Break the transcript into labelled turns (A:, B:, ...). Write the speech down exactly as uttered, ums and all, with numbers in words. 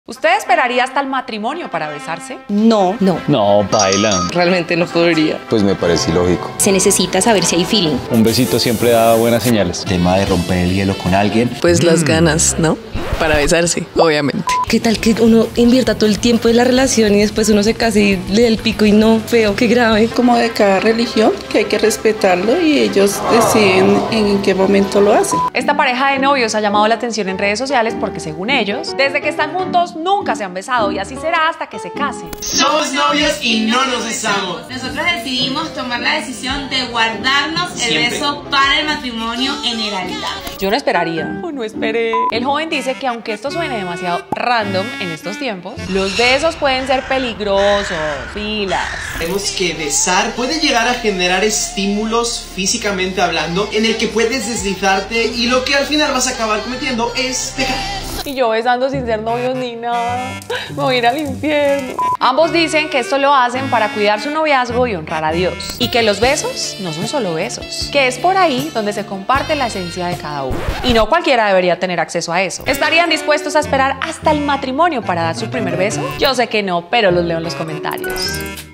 A: ¿Usted esperaría hasta el matrimonio para besarse?
B: No, no.
C: No, bailan.
B: Realmente no podría.
D: Pues me parece ilógico.
E: Se necesita saber si hay feeling.
C: Un besito siempre da buenas señales.
F: Tema de romper el hielo con alguien.
B: Pues mm. las ganas, ¿no? Para besarse, obviamente.
G: ¿Qué tal que uno invierta todo el tiempo en la relación y después uno se case y le dé el pico y no? Feo, qué grave.
H: Como de cada religión, que hay que respetarlo y ellos deciden en qué momento lo hacen.
A: Esta pareja de novios ha llamado la atención en redes sociales porque, según ellos, desde que están juntos nunca se han besado y así será hasta que se casen.
I: Somos novios y no nos besamos.
J: Nosotros decidimos tomar la decisión de guardarnos el
I: Siempre.
J: beso para el matrimonio en el altar.
A: Yo no esperaría. O no esperé. El joven dice que aunque esto suene demasiado random en estos tiempos, los besos pueden ser peligrosos, filas.
I: Sabemos que besar puede llegar a generar estímulos físicamente hablando en el que puedes deslizarte y lo que al final vas a acabar cometiendo es pecar.
A: Y yo besando sin ser novios ni nada. Me voy a ir al infierno. Ambos dicen que esto lo hacen para cuidar su noviazgo y honrar a Dios. Y que los besos no son solo besos. Que es por ahí donde se comparte la esencia de cada uno. Y no cualquiera debería tener acceso a eso. ¿Estarían dispuestos a esperar hasta el matrimonio para dar su primer beso? Yo sé que no, pero los leo en los comentarios.